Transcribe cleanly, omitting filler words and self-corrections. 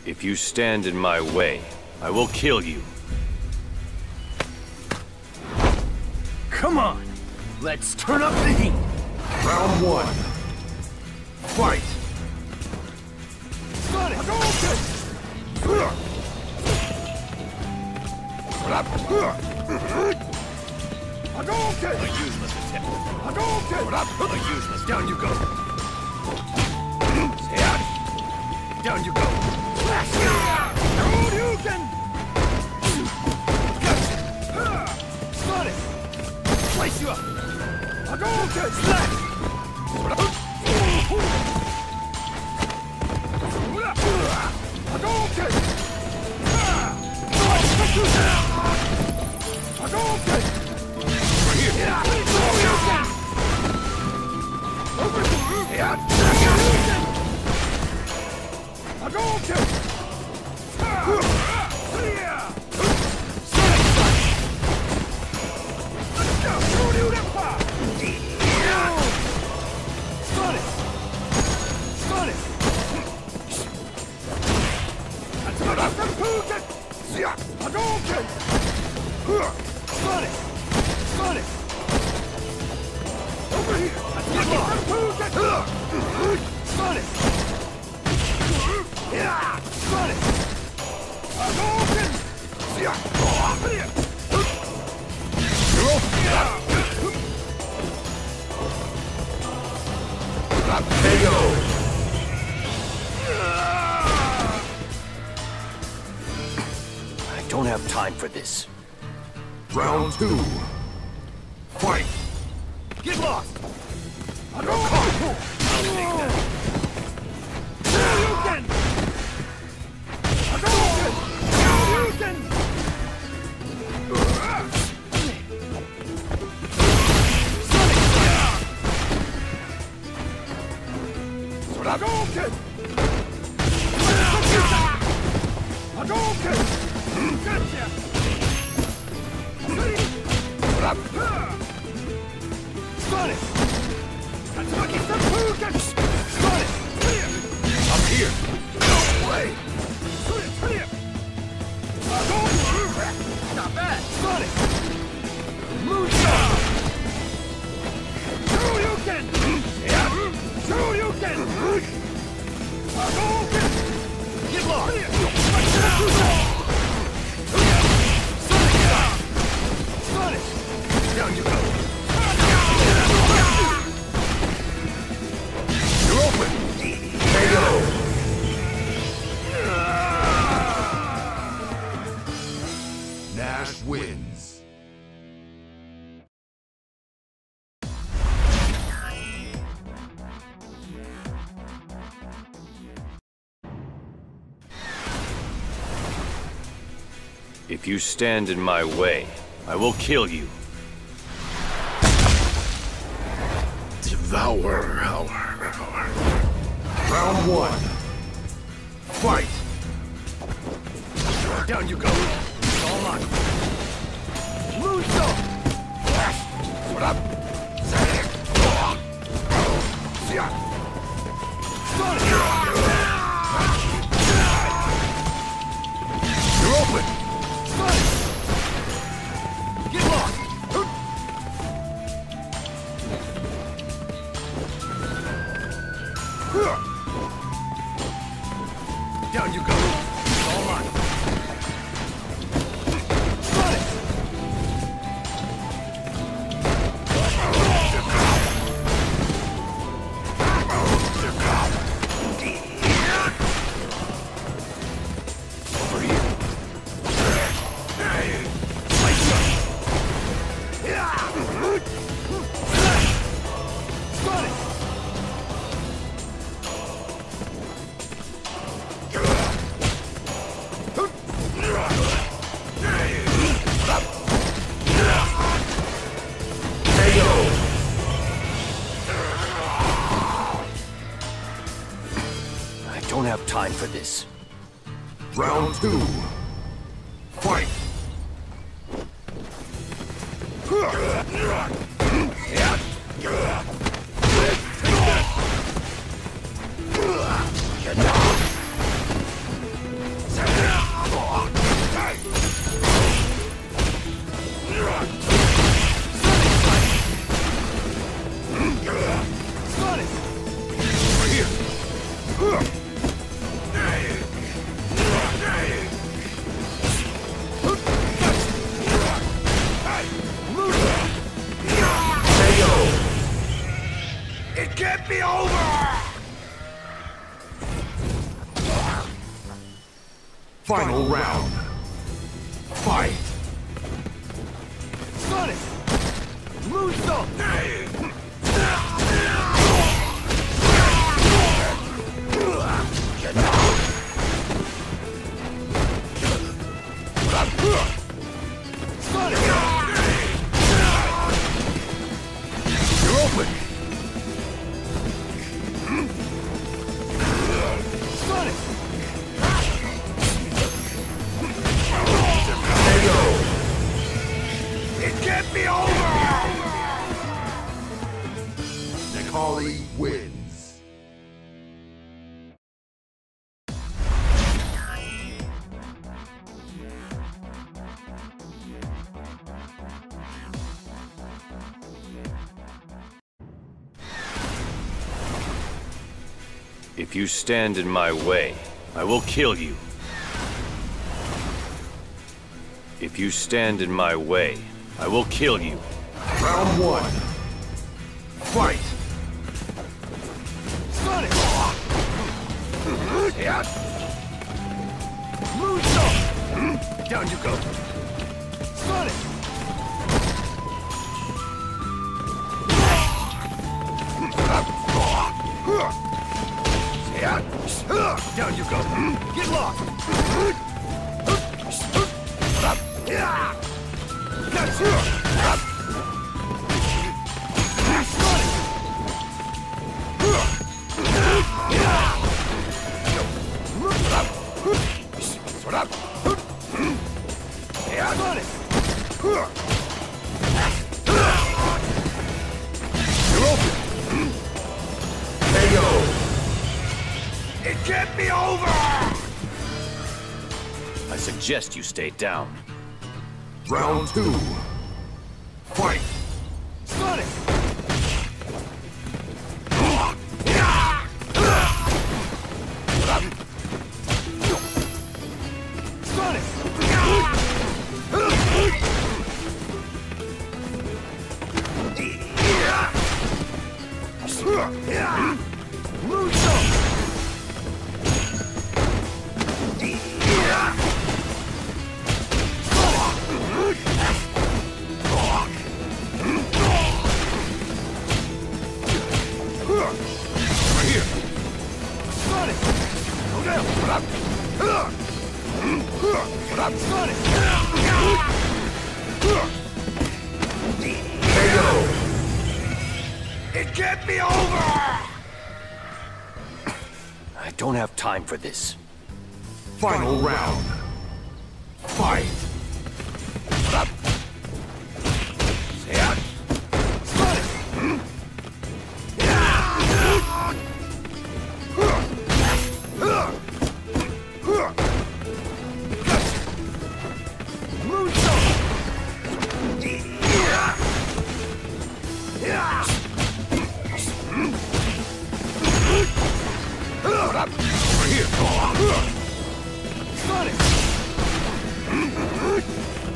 If you stand in my way, I will kill you. Come on! Let's turn up the heat! Round one. Fight! Sonic! Hadouken! Hadouken! A useless attempt. Hadouken! A useless. Down you go. Stay out. Down you go. Slash! Hadouken! Gotcha! Sonic! Slice you up! Hadouken! Slash! Hadouken! Hadouken! Over here! Hadouken! Over here! Hadouken! Hadouken! Sonic! Sonic! Over here! Hadouken! Sonic! Sonic! Hadouken! KO! I don't have time for this. Round two. Fight! Get lost! Hadouken! I'll take that. Hadouken! Hadouken! Hadouken! Hadouken! Hadouken! Gotcha! Sonic! Tatsumaki Seppuku! Sonic! Up here! No way! Hadouken! Not bad! Sonic! Moonshot! Shoryuken! Shoryuken! Hadouken! Get lost! Sonic! Down you go! You're open! KO! Nash wins. If you stand in my way, I will kill you. Devour. Round one. Fight! Down you go! It's all mine! Moonsault! What up? Sonic! You're open! Sonic! Get lost! Down you go! It's all mine! Sonic! Over here. Sonic! I don't have time for this. Round two. Fight! over! Final round. Fight! Sonic! Moonsault! You're open! Sonic! KO! It can't be over! Necalli wins. If you stand in my way, I will kill you. If you stand in my way, I will kill you. Round one. Fight! Sonic! Moonsault! Down you go! Sonic! Down you go! Get lost! KO! It can't be over! I suggest you stay down. Round two. Fight! Sonic! Sonic! Moonsault! Right here! Sonic! Go down! Sonic! KO! It can't be over! I don't have time for this. Final round. Fight! Sonic!